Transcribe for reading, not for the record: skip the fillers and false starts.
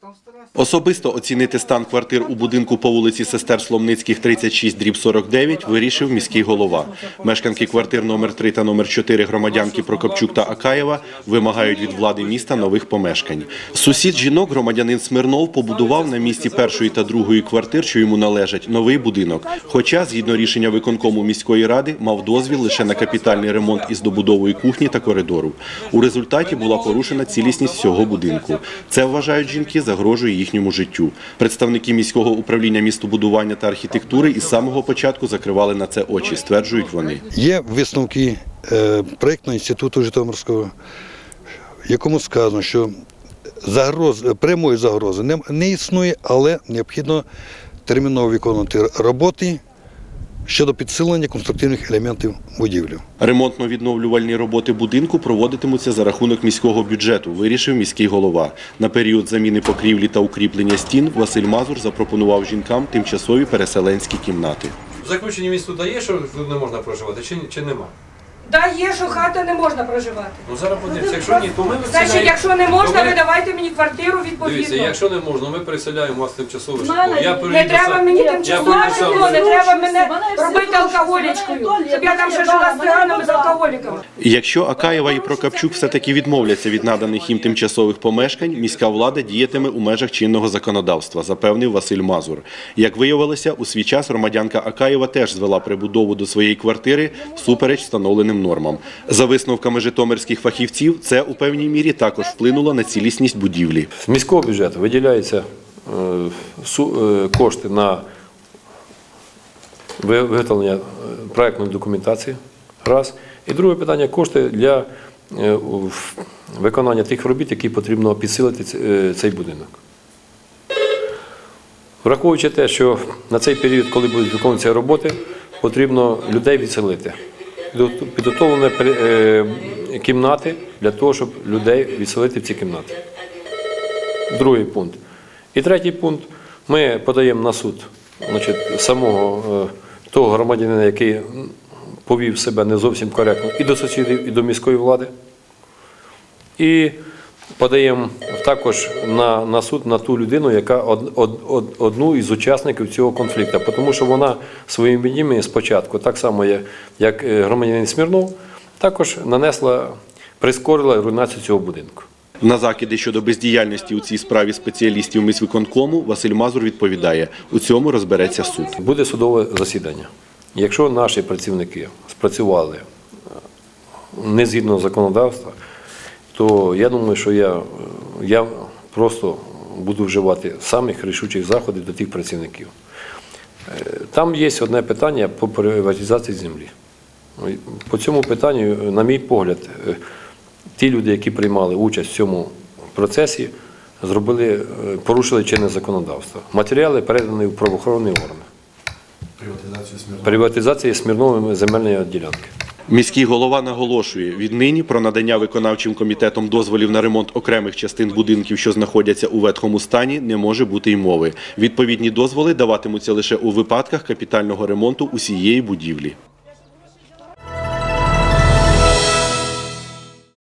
Особисто оцінити стан квартир у будинку по вулиці Сестер Сломницьких, 36/49 вирішив міський голова. Мешканки квартир номер 3 та номер 4 громадянки Прокопчук та Акаєва вимагають від влади міста нових помешкань. Сусід жінок, громадянин Смирнов, побудував на місці першої та другої квартир, що йому належать, новий будинок. Хоча, згідно рішення виконкому міської ради, мав дозвіл лише на капітальний ремонт із добудовою кухні та коридору. У результаті була порушена цілісність всього будинку. Це, вважають жінки, загрожує їхньому життю. Представники міського управління містобудування та архітектури із самого початку закривали на це очі, стверджують вони. Є висновки проєктного інституту Житомирського, в якому сказано, що прямої загрози не існує, але необхідно терміново виконувати роботи щодо підсилення конструктивних елементів будівлі. Ремонтно-відновлювальні роботи будинку проводитимуться за рахунок міського бюджету, вирішив міський голова. На період заміни покрівлі та укріплення стін Василь Мазур запропонував жінкам тимчасові переселенські кімнати. В заключенні місту дає, що тут не можна проживати, чи нема? Так, є, що хата не можна проживати. Ну зараз подивимося, якщо ні, то ми Значить, якщо не можна, ви давайте мені квартиру відповідно. Дивіться, якщо не можна, ми переселяємо вас тимчасово. Не треба мені тимчасово житло, не треба мене робити алкоголічкою, щоб я там ще жила з циганами, з алкоголіками. Якщо Акаєва і Прокопчук все-таки відмовляться від наданих їм тимчасових помешкань, міська влада діятиме у межах чинного законодавства, запевнив Василь Мазур. Як виявилося, у свій час громадянка Акаєва теж звела прибудову до своєї квартири всупереч встановленим нормам. За висновками житомирських фахівців, це у певній мірі також вплинуло на цілісність будівлі. З міського бюджету виділяються кошти на виготовлення проєктної документації, раз. І друге питання – кошти для виконання тих робіт, які потрібно підсилити цей будинок. Враховуючи те, що на цей період, коли будуть виконуватися роботи, потрібно людей відселити. Підготовлені кімнати для того, щоб людей відселити в ці кімнати. Другий пункт. І третій пункт. Ми подаємо на суд самого того громадянина, який повів себе не зовсім коректно і до сусідів, і до міської влади. І подаємо також на суд на ту людину, яка одну із учасників цього конфлікту, тому що вона своїми діями спочатку, так само як громадянин Смирнов, також прискорила руйнацію цього будинку. На закиди щодо бездіяльності у цій справі спеціалістів міськвиконкому Василь Мазур відповідає, у цьому розбереться суд. Буде судове засідання. Якщо наші працівники спрацювали не згідно законодавства, то я думаю, що я просто буду вживати самих рішучих заходів до тих працівників. Там є одне питання по приватизації землі. По цьому питанню, на мій погляд, ті люди, які приймали участь в цьому процесі, порушили чинне законодавство. Матеріали передані в правоохоронні органи. Приватизація Смирновими земельної ділянки. Міський голова наголошує, віднині про надання виконавчим комітетом дозволів на ремонт окремих частин будинків, що знаходяться у ветхому стані, не може бути й мови. Відповідні дозволи даватимуться лише у випадках капітального ремонту усієї будівлі.